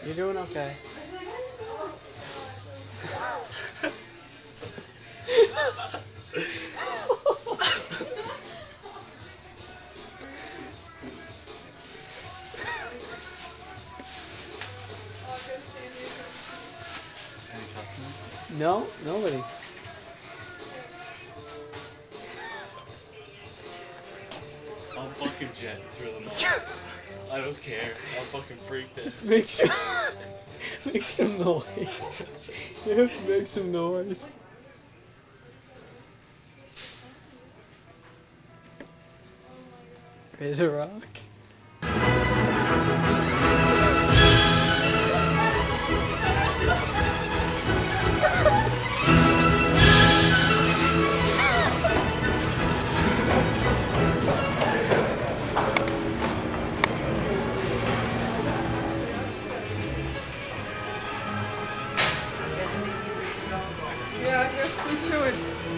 You're doing okay. Any customers? No, nobody. I'll fucking jet through them all. I don't care. I'll fucking freak this. Just make some noise. You have to make some noise. Ready to rock? Yeah, I guess we should.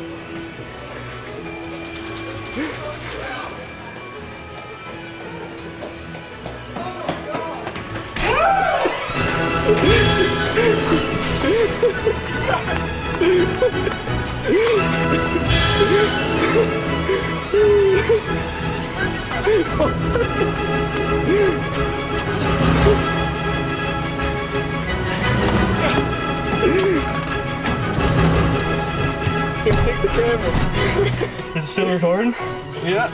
Take the camera. Is it still recording? Yeah.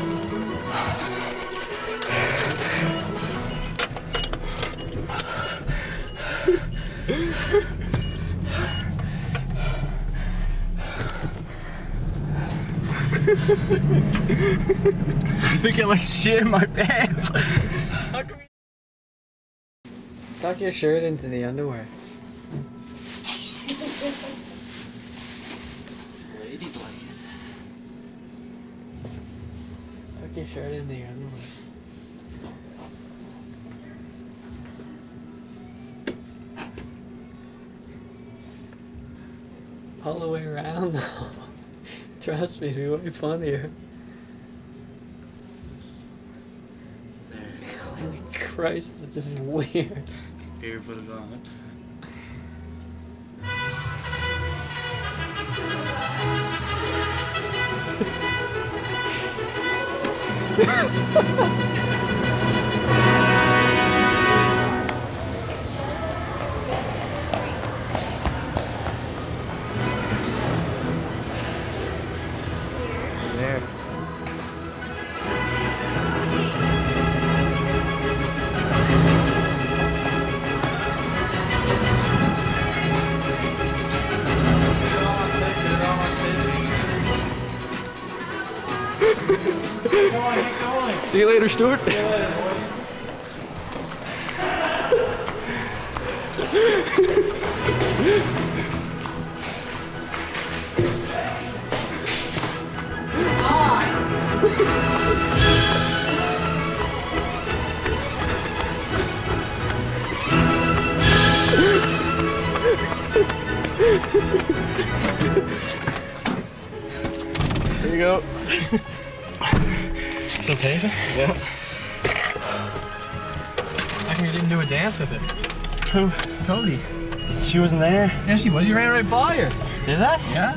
I think I like shit in my pants. Tuck your shirt into the underwear. Ladies like it. Tuck your shirt into your underwear. All the way around though. Trust me, it'll be way funnier. There. Holy Christ, this is weird. Here, put it on. There. See you later, Stuart. There you go. It's okay? Yeah. How come you didn't do a dance with her? Who? Cody. She wasn't there. Yeah, she was. You ran right by her. Did I? Yeah.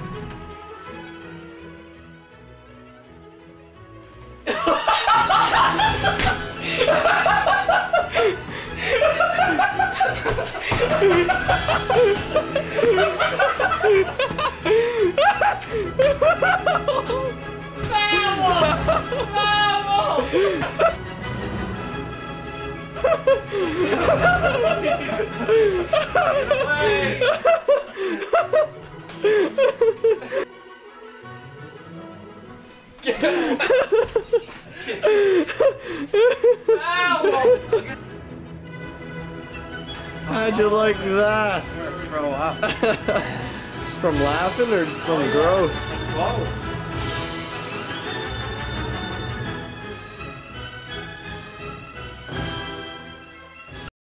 How'd you like that? I'm gonna throw up. From laughing or from gross? Both.